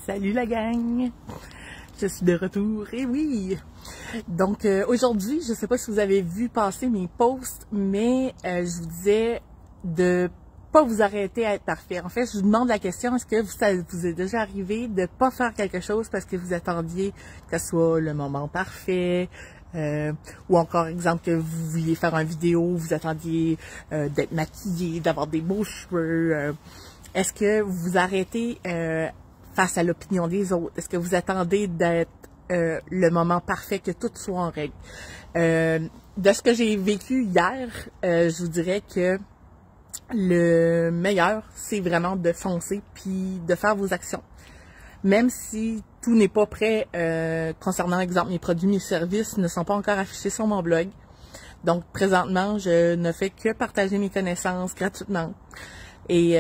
Salut la gang! Je suis de retour, et oui! Donc aujourd'hui, je ne sais pas si vous avez vu passer mes posts, mais je vous disais de pas vous arrêter à être parfait. En fait, je vous demande la question, est-ce que ça vous est déjà arrivé de pas faire quelque chose parce que vous attendiez que ce soit le moment parfait, ou encore, exemple, que vous vouliez faire une vidéo, vous attendiez d'être maquillé, d'avoir des beaux cheveux. Est-ce que vous vous arrêtez face à l'opinion des autres? Est-ce que vous attendez d'être le moment parfait, que tout soit en règle? De ce que j'ai vécu hier, je vous dirais que le meilleur, c'est vraiment de foncer puis de faire vos actions. Même si tout n'est pas prêt concernant, exemple, mes produits, mes services ne sont pas encore affichés sur mon blog. Donc, présentement, je ne fais que partager mes connaissances gratuitement. Et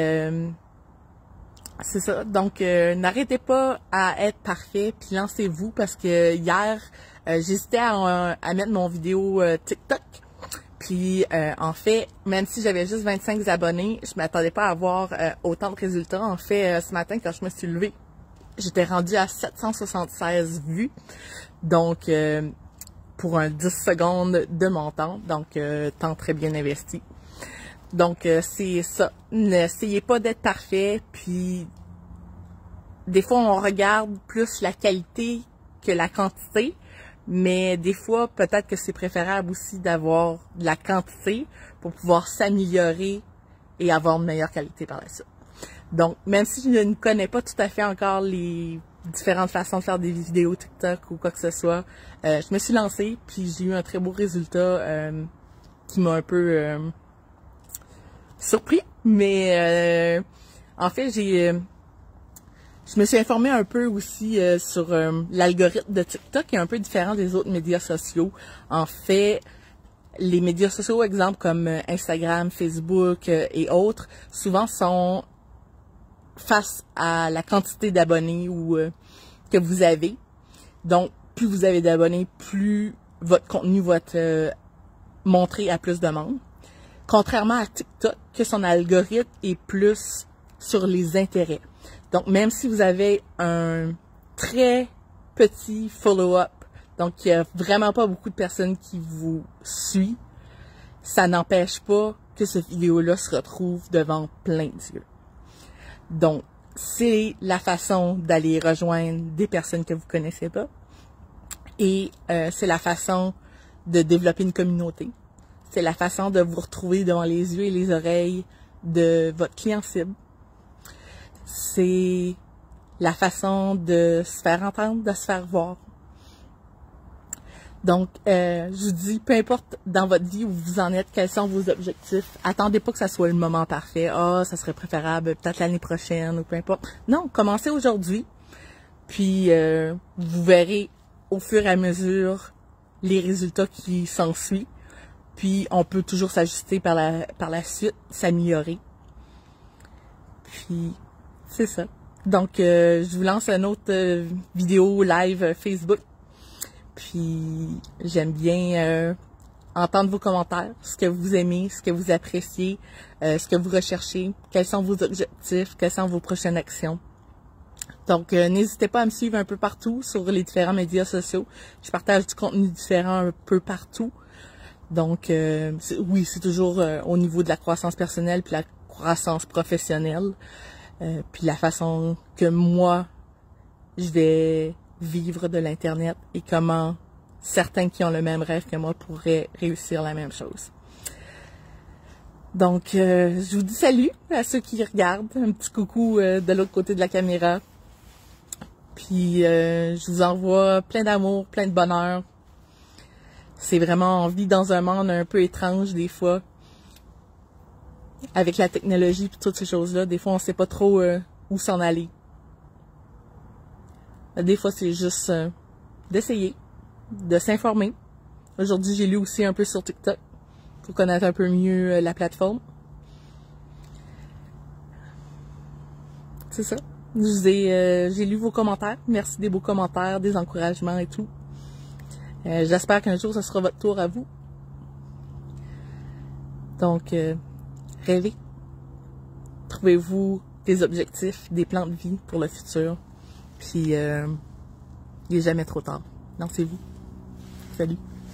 c'est ça. Donc, n'arrêtez pas à être parfait, puis lancez-vous, parce que hier, j'hésitais à mettre mon vidéo TikTok. Puis, en fait, même si j'avais juste 25 abonnés, je m'attendais pas à avoir autant de résultats. En fait, ce matin, quand je me suis levée, j'étais rendue à 776 vues. Donc, pour un 10 secondes de mon temps. Donc, temps très bien investi. Donc, c'est ça. N'essayez pas d'être parfait. Puis, des fois, on regarde plus la qualité que la quantité. Mais des fois, peut-être que c'est préférable aussi d'avoir de la quantité pour pouvoir s'améliorer et avoir une meilleure qualité par la suite. Donc, même si je ne connais pas tout à fait encore les différentes façons de faire des vidéos TikTok ou quoi que ce soit, je me suis lancée, puis j'ai eu un très beau résultat qui m'a un peu surpris. Mais en fait, je me suis informée un peu aussi sur l'algorithme de TikTok, qui est un peu différent des autres médias sociaux. En fait, les médias sociaux, exemple comme Instagram, Facebook et autres, souvent sont face à la quantité d'abonnés ou que vous avez. Donc, plus vous avez d'abonnés, plus votre contenu va être montré à plus de monde. Contrairement à TikTok, que son algorithme est plus sur les intérêts. Donc, même si vous avez un très petit follow-up, donc il n'y a vraiment pas beaucoup de personnes qui vous suivent, ça n'empêche pas que cette vidéo-là se retrouve devant plein d'yeux. Donc, c'est la façon d'aller rejoindre des personnes que vous connaissez pas. Et c'est la façon de développer une communauté. C'est la façon de vous retrouver devant les yeux et les oreilles de votre client cible. C'est la façon de se faire entendre, de se faire voir. Donc, je vous dis, peu importe dans votre vie où vous en êtes, quels sont vos objectifs, attendez pas que ça soit le moment parfait. Ah, ça serait préférable peut-être l'année prochaine ou peu importe. Non, commencez aujourd'hui, puis vous verrez au fur et à mesure les résultats qui s'ensuivent. Puis, on peut toujours s'ajuster par la suite, s'améliorer. Puis, c'est ça. Donc, je vous lance une autre vidéo live Facebook. Puis, j'aime bien entendre vos commentaires, ce que vous aimez, ce que vous appréciez, ce que vous recherchez, quels sont vos objectifs, quelles sont vos prochaines actions. Donc, n'hésitez pas à me suivre un peu partout sur les différents médias sociaux. Je partage du contenu différent un peu partout. Donc, oui, c'est toujours au niveau de la croissance personnelle puis la croissance professionnelle. Puis la façon que moi, je vais vivre de l'Internet et comment certains qui ont le même rêve que moi pourraient réussir la même chose. Donc, je vous dis salut à ceux qui regardent. Un petit coucou de l'autre côté de la caméra. Puis, je vous envoie plein d'amour, plein de bonheur. C'est vraiment, on vit dans un monde un peu étrange des fois. Avec la technologie et toutes ces choses-là, des fois, on sait pas trop où s'en aller. Des fois, c'est juste d'essayer, de s'informer. Aujourd'hui, j'ai lu aussi un peu sur TikTok pour connaître un peu mieux la plateforme. C'est ça. J'ai lu vos commentaires. Merci des beaux commentaires, des encouragements et tout. J'espère qu'un jour, ce sera votre tour à vous. Donc, rêvez. Trouvez-vous des objectifs, des plans de vie pour le futur. Puis, il est jamais trop tard. Lancez-vous. Salut!